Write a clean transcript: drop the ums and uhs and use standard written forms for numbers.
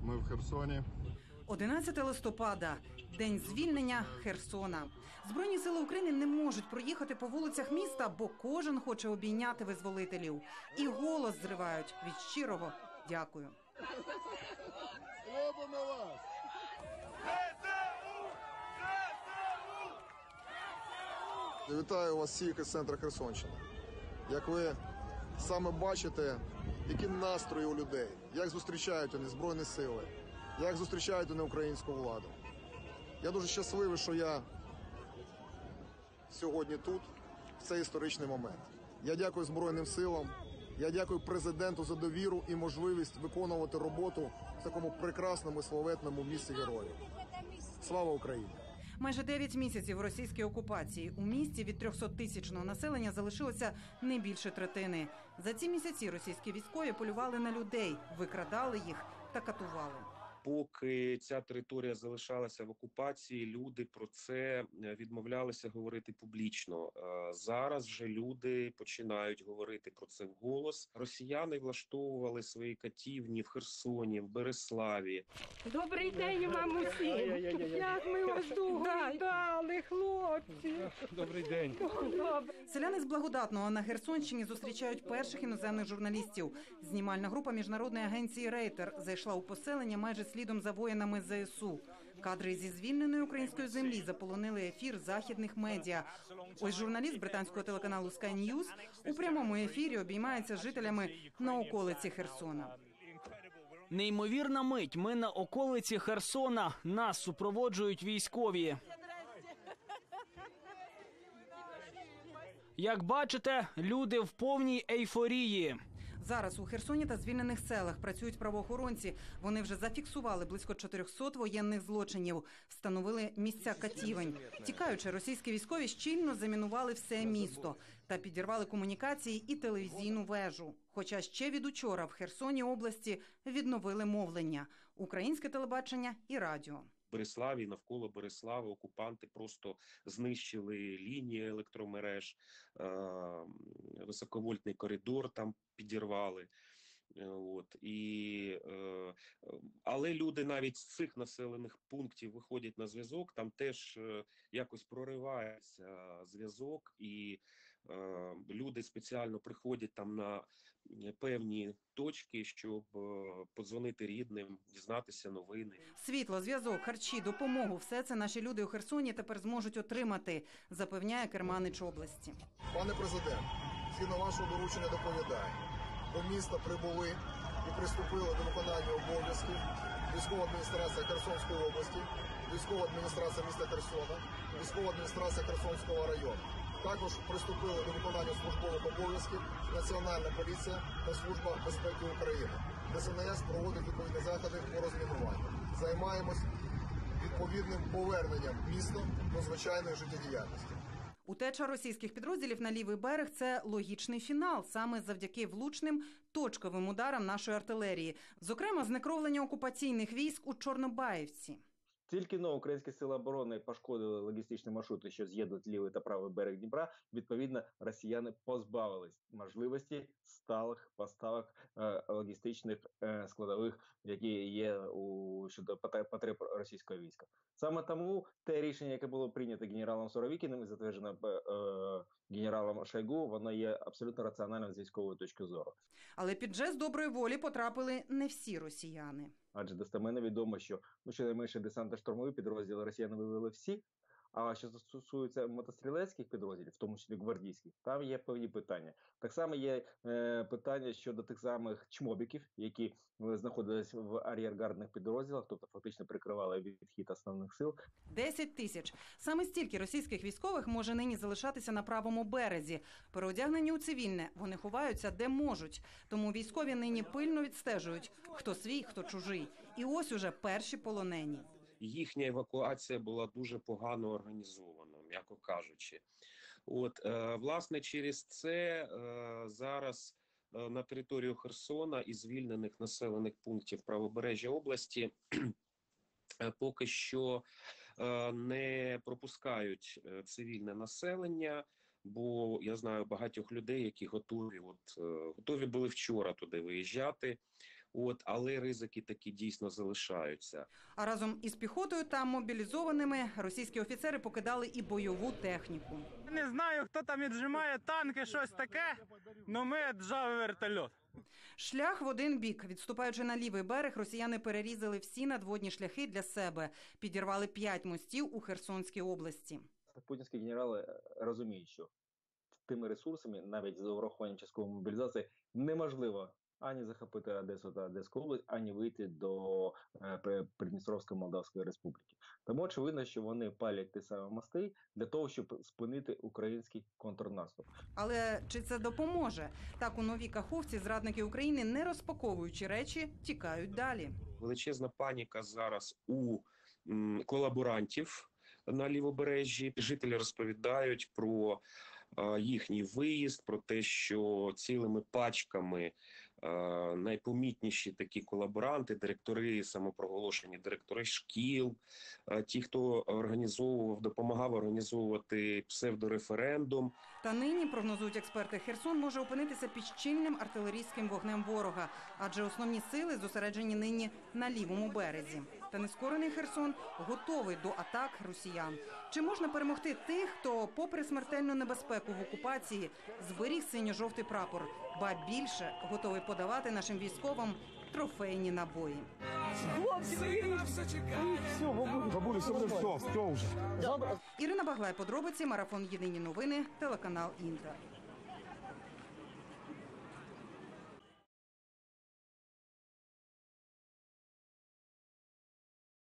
Ми в Херсоні. 11 листопада – день звільнення Херсона. Збройні сили України не можуть проїхати по вулицях міста, бо кожен хоче обійняти визволителів. І голос зривають від щирого «дякую». Любимо вас! Вітаю вас всіх із центру Херсонщини. Як ви саме бачите, які настрої у людей, як зустрічають вони Збройні сили, як зустрічають вони українську владу. Я дуже щасливий, що я сьогодні тут, в цей історичний момент. Я дякую Збройним силам, я дякую президенту за довіру і можливість виконувати роботу в такому прекрасному і славетному місті героїв. Слава Україні! Майже 9 місяців російської окупації. У місті від 300-тисячного населення залишилося не більше третини. За ці місяці російські військові полювали на людей, викрадали їх та катували. Поки ця територія залишалася в окупації, люди про це відмовлялися говорити публічно. Зараз вже люди починають говорити про це вголос. Росіяни влаштовували свої катівні в Херсоні, в Береславі. Добрий день вам усім! Як ми вас дали, хлопці! Добрий день! Селяни з Благодатного на Херсонщині зустрічають перших іноземних журналістів. Знімальна група міжнародної агенції «Рейтер» зайшла у поселення майже слідом за воїнами ЗСУ. Кадри зі звільненої української землі заполонили ефір західних медіа. Ось журналіст британського телеканалу Sky News у прямому ефірі обіймається з жителями на околиці Херсона. Неймовірна мить. Ми на околиці Херсона. Нас супроводжують військові. Як бачите, люди в повній ейфорії. Зараз у Херсоні та звільнених селах працюють правоохоронці. Вони вже зафіксували близько 400 воєнних злочинів, встановили місця катівень. Тікаючи, російські військові щільно замінували все місто та підірвали комунікації і телевізійну вежу. Хоча ще від учора в Херсоні області відновили мовлення – українське телебачення і радіо. В Береславі, навколо Береслави окупанти просто знищили лінії електромереж, високовольтний коридор там підірвали. Але люди навіть з цих населених пунктів виходять на зв'язок, там теж якось проривається зв'язок, і люди спеціально приходять там на певні точки, щоб подзвонити рідним, дізнатися новини. Світло, зв'язок, харчі, допомогу – все це наші люди у Херсоні тепер зможуть отримати, запевняє керманич області. Пане президент, згідно вашого доручення доповідає. До міста прибули і приступили до виконання обов'язків військова адміністрація Херсонської області, військова адміністрація міста Херсона, військова адміністрація Херсонського району. Також приступили до виконання службових обов'язків Національна поліція та Служба безпеки України. ДСНС проводить відповідні заходи по розмінуванню. Займаємось відповідним поверненням міста до звичайної життєдіяльності. Утеча російських підрозділів на лівий берег – це логічний фінал, саме завдяки влучним точковим ударам нашої артилерії. Зокрема, знекровлення окупаційних військ у Чорнобаївці. Тільки українські сили оборони пошкодили логістичні маршрути, що з'єднують лівий та правий берег Дніпра. Відповідно, росіяни позбавились можливості сталих поставок логістичних складових, які є щодо потреб російського війська. Саме тому те рішення, яке було прийнято генералом Суровікіним і затверджено генералом Шойгу, воно є абсолютно раціональним з військової точки зору. Але під жест доброї волі потрапили не всі росіяни. Адже достеменно відомо, що щонайменше десантно-штурмові підрозділи росіяни вивели всі. А що стосується мотострілецьких підрозділів, в тому числі гвардійських, там є певні питання. Так само є питання щодо тих самих чмобіків, які знаходились в ар'єргардних підрозділах, тобто фактично прикривали відхід основних сил. 10 тисяч. Саме стільки російських військових може нині залишатися на правому березі. Переодягнені у цивільне, вони ховаються де можуть. Тому військові нині пильно відстежують, хто свій, хто чужий. І ось уже перші полонені. Їхня евакуація була дуже погано організована, м'яко кажучи. Власне, через це зараз на територію Херсона і звільнених населених пунктів правобережжя області поки що не пропускають цивільне населення, бо я знаю багатьох людей, які готові були вчора туди виїжджати. але ризики такі дійсно залишаються. А разом із піхотою та мобілізованими російські офіцери покидали і бойову техніку. Не знаю, хто там віджимає танки, щось таке, але ми віджали вертольот. Шлях в один бік. Відступаючи на лівий берег, росіяни перерізали всі надводні шляхи для себе. Підірвали 5 мостів у Херсонській області. Путінські генерали розуміють, що тими ресурсами, навіть з урахуванням часткової мобілізації, неможливо ані захопити Одесу та Одеську область, ані вийти до Придністровської Молдавської Республіки. Тому очевидно, що вони палять ті самі мости для того, щоб спинити український контрнаступ. Але чи це допоможе? Так у Новій Каховці зрадники України, не розпаковуючи речі, тікають далі. Величезна паніка зараз у колаборантів на лівобережжі. Жителі розповідають про їхній виїзд, про те, що цілими пачками найпомітніші такі колаборанти, директори, самопроголошені директори шкіл, ті, хто допомагав організовувати псевдореферендум. Та нині, прогнозують експерти, Херсон може опинитися під щільним артилерійським вогнем ворога, адже основні сили зосереджені нині на лівому березі. Та нескорений Херсон готовий до атак росіян. Чи можна перемогти тих, хто, попри смертельну небезпеку в окупації, зберіг синьо-жовтий прапор, ба більше готовий подавати нашим військовим трофейні набої? Ірина Баглай, подробиці, марафон «Єдині новини», телеканал Інтер.